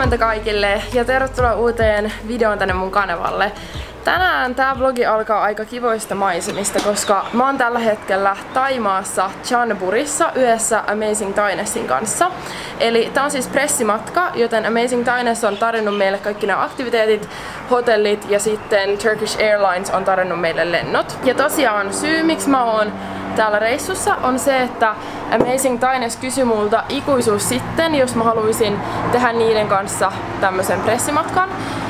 Huomenta kaikille ja tervetuloa uuteen videoon tänne mun kanavalle. Tänään tää vlogi alkaa aika kivoista maisemista, koska mä oon tällä hetkellä Thaimaassa Chonburiissa yhdessä Amazing Thainessin kanssa. Eli tää on siis pressimatka, joten Amazing Thaines on tarjonnut meille kaikki nämä aktiviteetit, hotellit ja sitten Turkish Airlines on tarjonnut meille lennot. Ja tosiaan syy miksi mä oon täällä reissussa on se, että Amazing Thaines kysyi multa ikuisuus sitten, jos mä haluaisin tehdä niiden kanssa tämmöisen pressimatkan.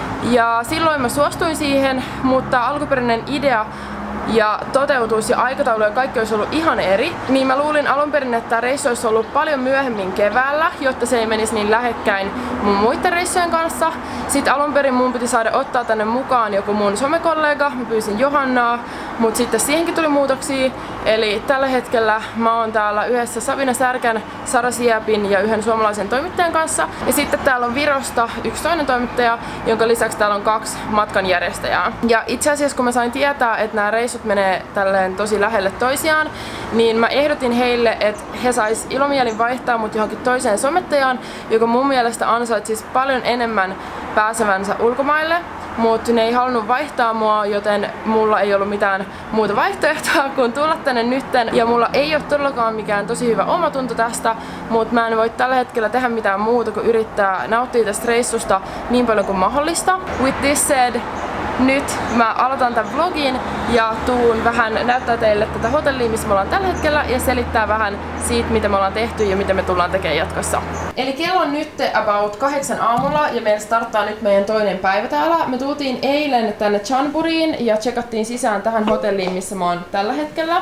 Ja silloin mä suostuin siihen, mutta alkuperäinen idea ja toteutus ja aikataulu ja kaikki olisi ollut ihan eri. Niin mä luulin alun perin, että reissu olisi ollut paljon myöhemmin keväällä, jotta se ei menisi niin lähekkäin mun muiden reissujen kanssa. Sitten alun perin mun piti saada ottaa tänne mukaan joku mun somekollega, mä pyysin Johannaa, mutta sitten siihenkin tuli muutoksia. Eli tällä hetkellä mä oon täällä yhdessä Sabina Särkän, Sara Siepin ja yhden suomalaisen toimittajan kanssa. Ja sitten täällä on Virosta yksi toinen toimittaja, jonka lisäksi täällä on 2 matkanjärjestäjää. Ja itse asiassa kun mä sain tietää, että nämä reissut menee tälleen tosi lähelle toisiaan, niin mä ehdotin heille, että he sais ilomielin vaihtaa mut johonkin toiseen somettajaan, joka mun mielestä ansaitsisi paljon enemmän pääsevänsä ulkomaille. Mutta ne ei halunnut vaihtaa mua, joten mulla ei ollut mitään muuta vaihtoehtoa kuin tulla tänne nytten. Ja mulla ei ole todellakaan mikään tosi hyvä omatunto tästä, mutta mä en voi tällä hetkellä tehdä mitään muuta kuin yrittää nauttia tästä reissusta niin paljon kuin mahdollista. With this said, nyt mä aloitan tämän vlogin ja tuun vähän näyttää teille tätä hotellia, missä me ollaan tällä hetkellä ja selittää vähän siitä, mitä me ollaan tehty ja mitä me tullaan tekemään jatkossa. Eli kello on nyt about 8 aamulla ja meillä starttaa nyt meidän toinen päivä täällä. Me tultiin eilen tänne Chonburiin ja checkattiin sisään tähän hotelliin, missä mä oon tällä hetkellä.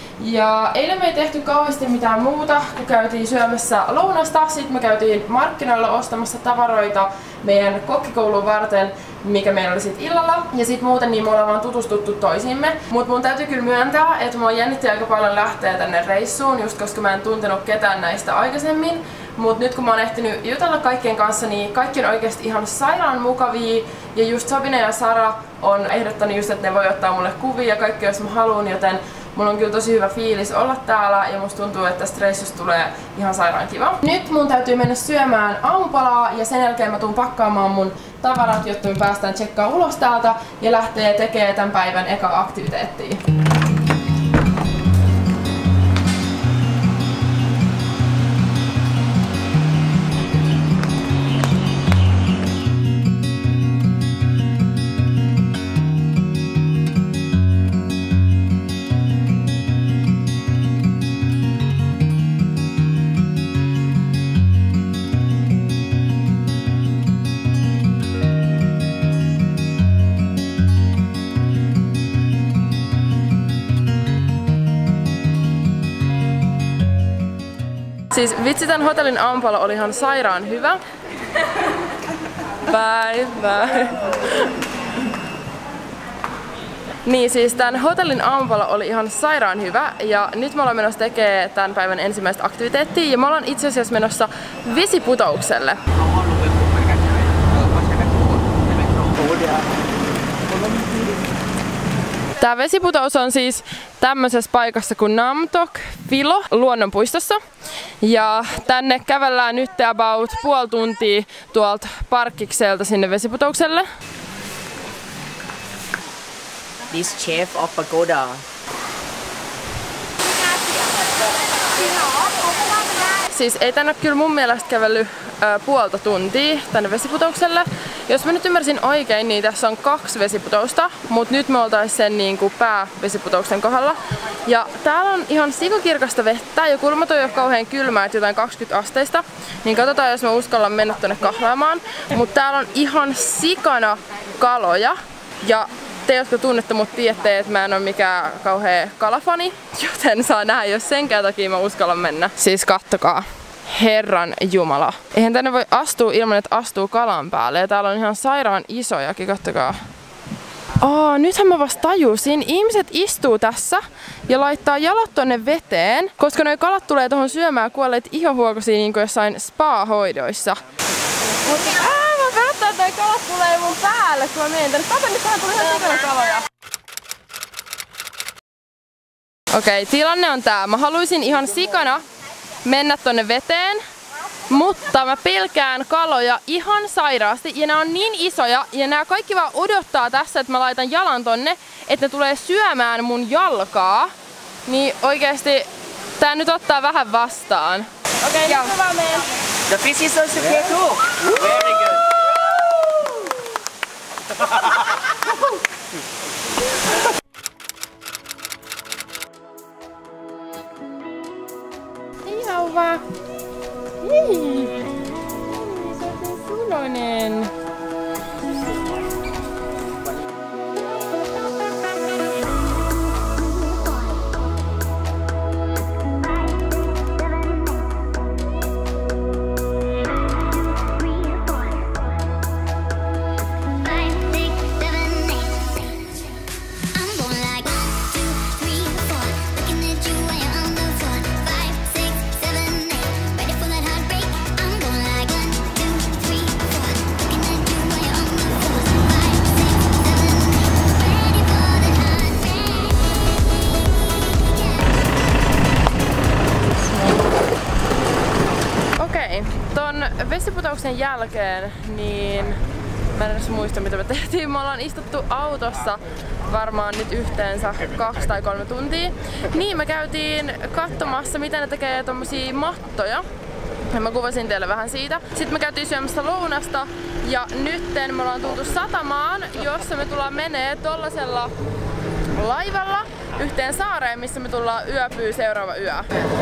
Ja eilen me ei tehty kauheasti mitään muuta, kun käytiin syömässä lounasta. Sitten me käytiin markkinoilla ostamassa tavaroita meidän kokkikouluun varten, mikä meillä oli sit illalla. Ja sit muuten niin me ollaan vaan tutustuttu toisiimme. Mut mun täytyy kyllä myöntää, että mua jännitti aika paljon lähteä tänne reissuun, just koska mä en tuntenut ketään näistä aikaisemmin. Mut nyt kun mä oon ehtinyt jutella kaikkien kanssa, niin kaikki on oikeesti ihan sairaan mukavia. Ja just Sabina ja Sara on ehdottanut just, että ne voi ottaa mulle kuvia ja kaikki jos mä haluun, joten mulla on kyllä tosi hyvä fiilis olla täällä ja musta tuntuu, että tästä reissusta tulee ihan sairaan kiva. Nyt mun täytyy mennä syömään aamupalaa ja sen jälkeen mä tuun pakkaamaan mun tavarat, jotta me päästään tsekkaamaan ulos täältä ja lähtee tekemään tämän päivän eka aktiviteettia. Siis vitsi, tän hotellin aamupala oli ihan sairaan hyvä. Bye bye. Niin siis tän hotellin aamupala oli ihan sairaan hyvä ja nyt me ollaan menossa tekemään tämän päivän ensimmäistä aktiviteettia ja me ollaan itse asiassa menossa vesiputoukselle. Tää vesiputous on siis tämmöisessä paikassa kuin Namtok Vilo luonnonpuistossa. Ja tänne kävellään nyt about puoli tuntia tuolta parkkikselta sinne vesiputoukselle. This chef of pagoda. Siis ei tänne kyllä mun mielestä kävellyt puolta tuntia tänne vesiputoukselle. Jos mä nyt ymmärsin oikein, niin tässä on 2 vesiputousta, mutta nyt me oltais sen niinku päävesiputouksen kohdalla. Ja täällä on ihan sikakirkasta vettä ja kulmat on jo kauhean kylmää, että jotain 20 asteista. Niin katsotaan, jos me uskallaan mennä tonne kahlaamaan. Mutta täällä on ihan sikana kaloja. Ja te, jotka tunnette mut, tiedätte, että mä en oo mikään kauhea kalafani. Joten saa nähdä, jos senkään takia mä uskallan mennä. Siis kattokaa. Herran jumala. Eihän tänne voi astua ilman, että astuu kalan päälle. Ja täällä on ihan sairaan isojakin, kattokaa. Nythän mä vasta tajusin. Ihmiset istuu tässä ja laittaa jalat tonne veteen, koska noi kalat tulee tohon syömään kuolleet ihohuokosia niin kuin jossain spa-hoidoissa. Mä pelottaa, että noi kalat tulee mun päälle, kun mä menen tänne. Kato, nyt tähän tulee ihan sikana kaloja. Okei, tilanne on tää. Mä haluaisin ihan sikana mennä tonne veteen, Mutta mä pelkään kaloja ihan sairaasti ja nämä on niin isoja ja nämä kaikki vaan odottaa tässä, että mä laitan jalan tonne, että ne tulee syömään mun jalkaa. Niin oikeesti tää nyt ottaa vähän vastaan. Okei, nyt mä vaan meen. The fish is also here too. Very good. Hei Hauva! Hei! Sä oot niin suloinen. Ton vesiputouksen jälkeen, niin mä en edes muista mitä me tehtiin. Me ollaan istuttu autossa varmaan nyt yhteensä 2 tai 3 tuntia. Niin me käytiin katsomassa miten ne tekee tommosia mattoja. Ja mä kuvasin teille vähän siitä. Sitten me käytiin syömässä lounasta ja nytten me ollaan tultu satamaan, jossa me tullaan menee tollasella laivalla yhteen saareen, missä me tullaan yöpyy seuraava yö.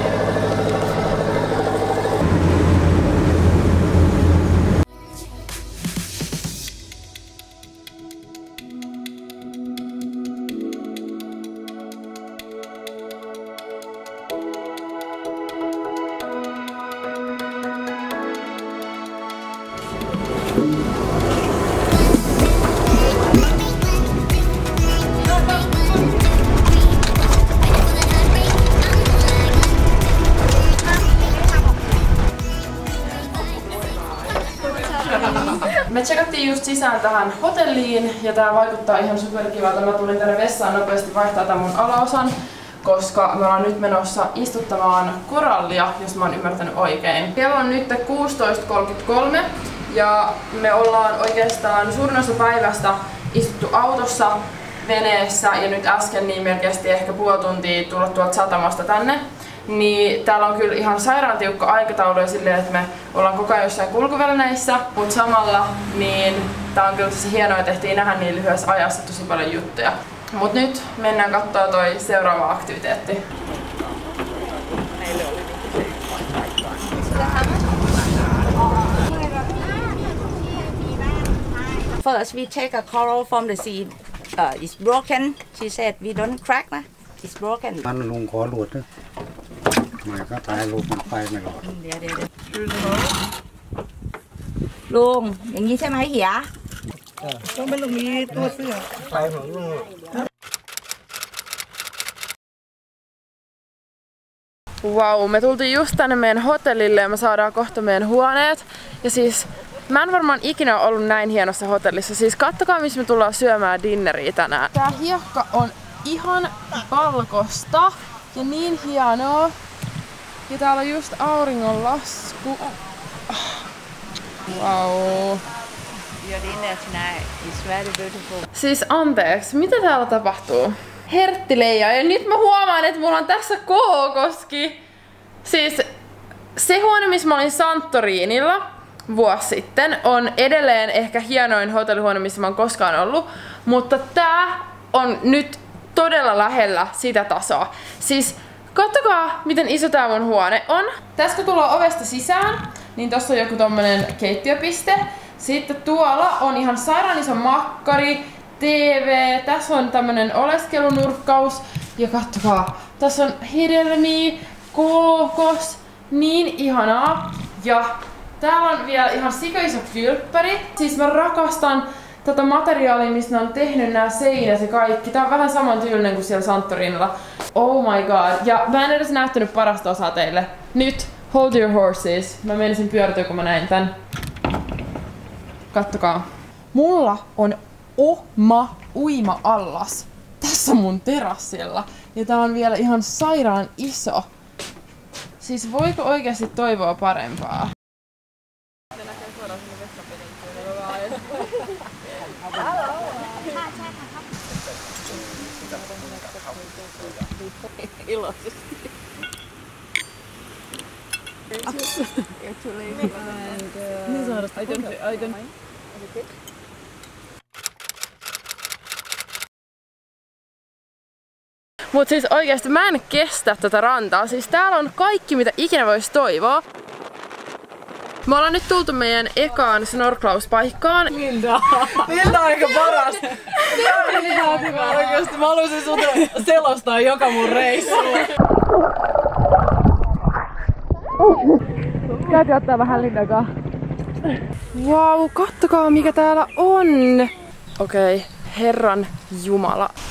Me tsekattiin just sisään tähän hotelliin ja tää vaikuttaa ihan superkivalta. Mä tulin tänne vessaan nopeasti vaihtaa tämän mun alaosan, koska me ollaan nyt menossa istuttamaan korallia, jos mä oon ymmärtänyt oikein. Kello on nyt 16.33 ja me ollaan oikeastaan suurin osa päivästä istuttu autossa, veneessä ja nyt äsken niin melkein ehkä puoli tuntia tulla tuolta satamasta tänne. Niin täällä on kyllä ihan sairaan tiukka aikataulu ja silleen, että me ollaan koko ajan jossain kulkuvälineissä, mutta samalla niin tää on kyllä tosi hienoa, että tehtiin nähdä niin lyhyessä ajassa tosi paljon juttuja. Mut nyt mennään kattoo toi seuraava aktiviteetti. First we take a coral from the sea. It's broken. She said we don't crack, nah. It's broken. มันลุงขอหลุดนะมันก็ตายลูกมันไปไม่หลอดเดี๋ยวลุงอย่างนี้ใช่ไหมเหียต้องเป็นลุงมีตัวเสื้อไปของลุง Wow, me tultiin just tänne meidän hotellille ja me saadaan kohta meidän huoneet. Ja siis mä en varmaan ikinä ollut näin hienossa hotellissa. Siis kattokaa missä me tullaan syömään dinneriä tänään. Tää hiekka on ihan valkosta ja niin hienoa. Ja täällä on just auringonlasku. Wow. Your dinner tonight is very beautiful. Siis anteeksi, mitä täällä tapahtuu? Herttileija ja nyt mä huomaan, että mulla on tässä K-koski. Siis se huone, missä mä olin Santorinilla vuosi sitten, on edelleen ehkä hienoin hotellihuone, missä mä oon koskaan ollut. Mutta tää on nyt todella lähellä sitä tasoa. Siis katsokaa, miten iso tää mun huone on. Tässä kun tullaan ovesta sisään, niin tossa on joku tommonen keittiöpiste. Sitten tuolla on ihan sairaan iso makkari, TV, tässä on tämmönen oleskelunurkkaus. Ja katsokaa, tässä on hedelmiä, kookos, niin ihanaa. Ja täällä on vielä ihan sikaiso kylppäri. Siis mä rakastan tätä materiaalia, mistä ne on tehnyt nämä seinät ja kaikki. Tää on vähän saman tyylinen kuin siellä Santorinilla. Oh my god. Ja mä en edes näyttänyt parasta osaa teille. Nyt, hold your horses. Mä menisin pyörtyä, kun mä näin tän. Kattokaa. Mulla on oma uima-allas tässä mun terassilla. Ja tää on vielä ihan sairaan iso. Siis voiko oikeasti toivoa parempaa? Iloisesti. Mut siis oikeesti mä en kestä tätä rantaa. Siis täällä on kaikki mitä ikinä vois toivoa. Me ollaan nyt tultu meidän ekaan snorklauspaikkaan. Linda on aika paras. Oikeesti mä haluaisin sut selostaa joka mun reissuun. Käytiin ottaa vähän Lindakaan. Wow, kattokaa mikä täällä on! Okei, Herran Jumala.